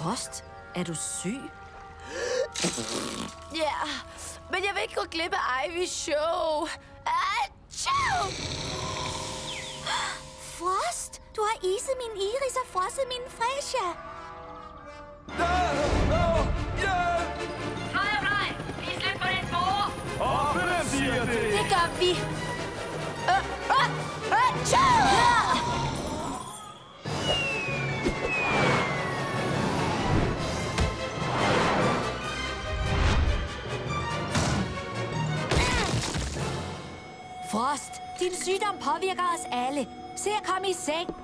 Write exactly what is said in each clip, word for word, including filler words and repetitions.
Frost, er du syg? Ja, men jeg vil ikke gå glip af Ivys show. Achoo! Frost, du har iset min iris og frosset min freesia. Firefly, vi slipper din mor! Åh, hvem siger det? Det gør vi. Uh, uh, achoo! Frost, din sygdom påvirker os alle. Se at komme i seng.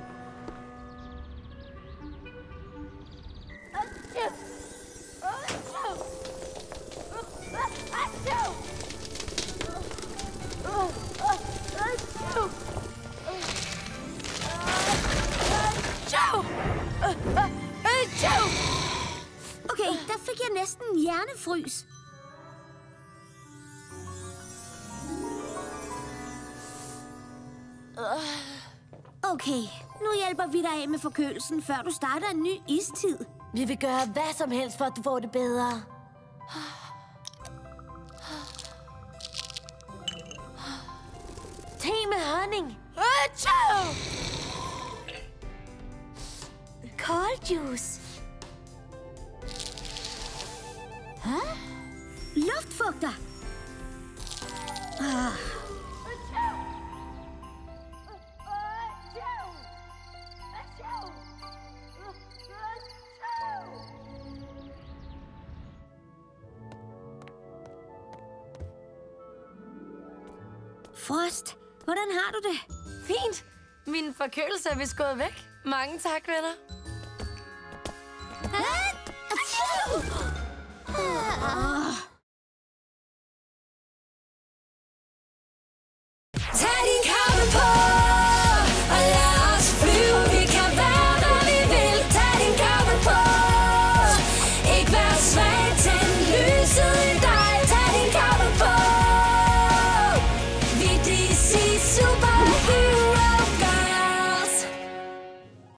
Okay, der fik jeg næsten hjernefrys. Okay, nu hjælper vi dig af med forkølelsen, før du starter en ny istid. Vi vil gøre hvad som helst, for at du får det bedre. Te med honning. Achoo! Cold juice. Huh? Luftfugter. Ah. Frost, hvordan har du det? Fint. Min forkølelse er vist gået væk. Mange tak, venner. Ah.